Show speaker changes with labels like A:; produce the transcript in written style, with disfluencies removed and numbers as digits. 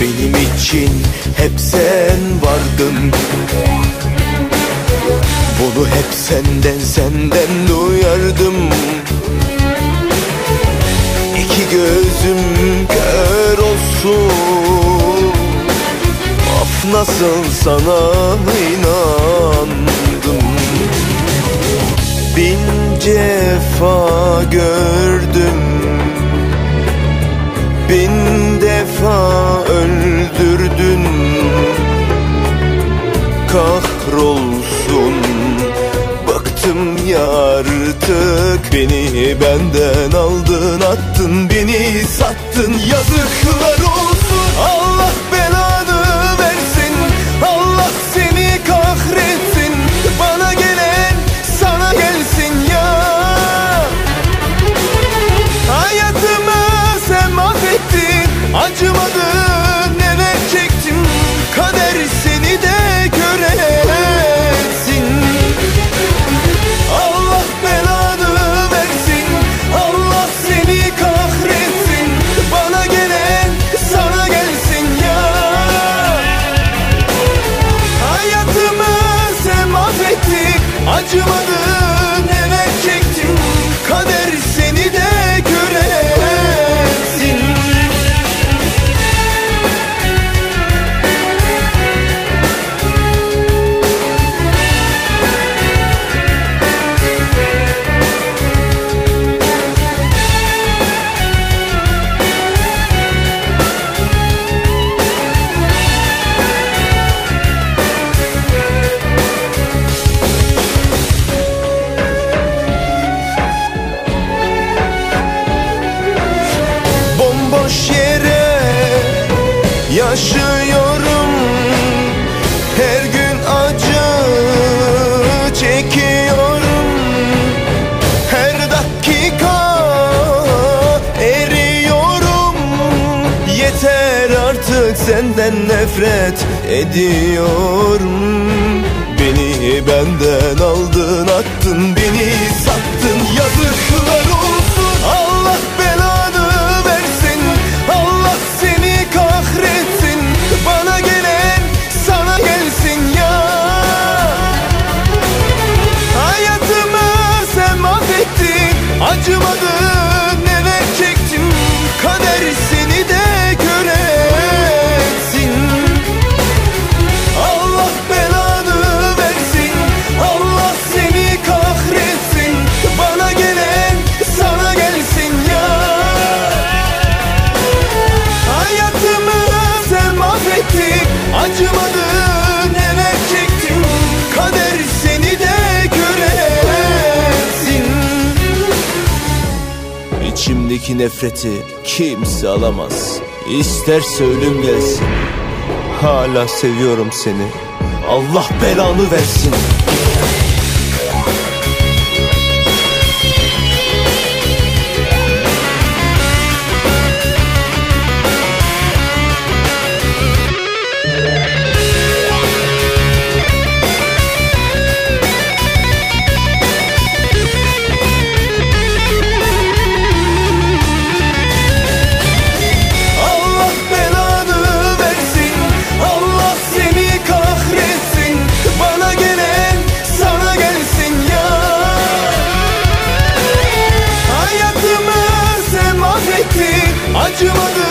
A: Benim için hep sen vardın. Bunu hep senden duyardım. İki gözüm kör olsun, of nasıl sana inandım. Bin cefa gördüm, bin defa öldürdün. Kahrolsun, bıktım ya artık. Beni benden aldın, attın, beni sattın. Yazıklar olsun, Allah belanı versin, Allah seni kahretsin. Bana gelen sana gelsin ya. Hayatımı sen mahvettin, acımadın, neler çektim. Kader seni de göresin. Allah belanı versin, Allah seni kahretsin. Bana gelen sana gelsin ya. Hayatımı sen mahvettin, acımadın, neler çektim. Kader seni de göresin. Boş yere yaşıyorum, her gün acı çekiyorum. Her dakika eriyorum. Yeter artık, senden nefret ediyorum. Beni benden aldın, attın, beni sattın. Yazıklar olsun, Allah belanı versin, Allah seni kahretsin. Bana gelen sana gelsin ya. Hayatımı sen mahvettin, acımadın, neler çektim. Kader seni de göresin. Allah belanı versin, Allah seni kahretsin. Bana gelen sana gelsin ya. Hayatımı sen mahvettin, acımadın, neler çektim. Kader seni de göresin. İçimdeki nefreti kimse alamaz. İsterse ölüm gelsin, hala seviyorum seni. Allah belanı versin. Allah belanı versin, Allah seni kahretsin. Bana gelen sana gelsin ya. Hayatımı sen mahvettin, acımadın.